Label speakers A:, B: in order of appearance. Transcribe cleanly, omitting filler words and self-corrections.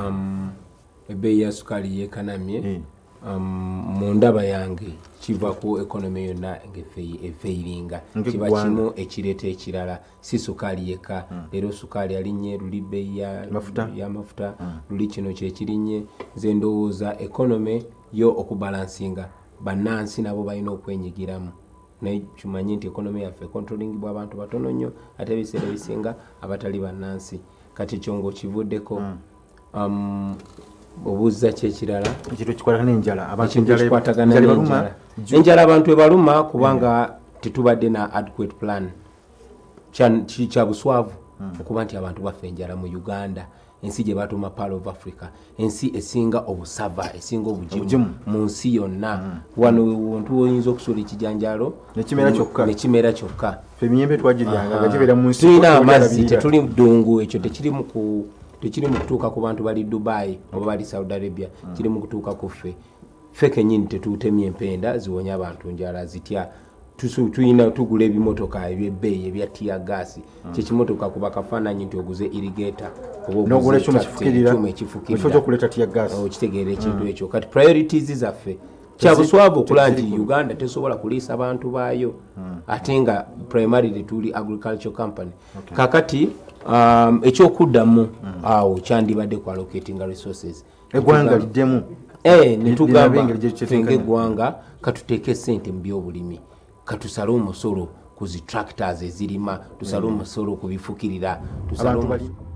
A: ebbeeyi ya sukaali yeekanamye mu ndaba yange kiva ku ekonomi yonna ng'efeyiringa kiba kimu ekireeta ekirala si sukaali yekka leero sukaali alinnye luli bbeeyi y'amafuta luli kino kyekirinnye nze ndowooza ekonomi yo okubalansinga bannansi nabo balina okwenyigiramu naye kimanyi nti ekonomi yaffe kontrolingibwa abantu batono nnyo ate ebiseera ebisinga abatali bannansi kati ekyo ng'okivuddeko obuuza kyekirala
B: ekintu kikwatagana
A: enjala abantu ebaluma kubanga tetubadde na adequate plan kya buswavu okuba nti abantu baffe enjala mu Uganda ensi gye batuma Pearl of Africa ensi esinga obusava esinga obugimu mu nsi yonna wano wontu oyinza okusuula ekijanjalo nekimera kyokka
B: emiyembe twagiryanga nga gibeera mu nsi
A: tulina amazzi tetuli ddungu ekyo tekiri mu kutuuka ku bantu bali Dubai oba bali Saudi Arabia kiri mu kutuuka ku ffe kennyini tetutemye empenda ziwonya abantu njala zitya tuyina tugula ebimotoka ebyebbeeyi ebya tiya gaasi kyekimotoka kuba kafaananyi nti oguze irrigator
B: oba ekyuma ekifukirira
A: okitegeera ekintu ekyo kati priorities zaffe kyabuswavu okula nti Uganda tesobola kuliisa abantu baayo ate nga primarily tuli agriculture company kakati ekyokuddamu awo kyandibadde ku allocating resources
B: eggwanga liddemu
A: netugamba fenge eggwanga katuteeke ssente mu byobulimi katusale omusolo ku zi tractors ezirima tusale omusolo ku bifukirira tusale